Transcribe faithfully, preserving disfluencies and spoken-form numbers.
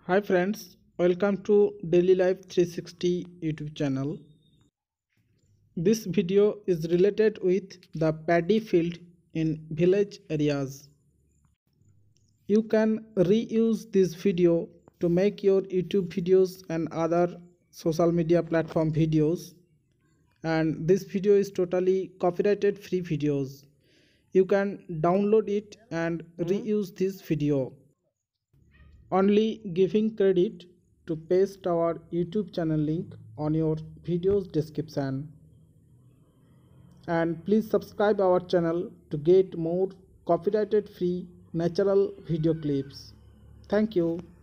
Hi friends, welcome to Daily Life three sixty YouTube channel. This video is related with the paddy field in village areas. You can reuse this video to make your YouTube videos and other social media platform videos, and this video is totally copyrighted free videos. You can download it and reuse this video. Only giving credit to paste our YouTube channel link on your video's description. And please subscribe our channel to get more copyrighted free natural video clips. Thank you.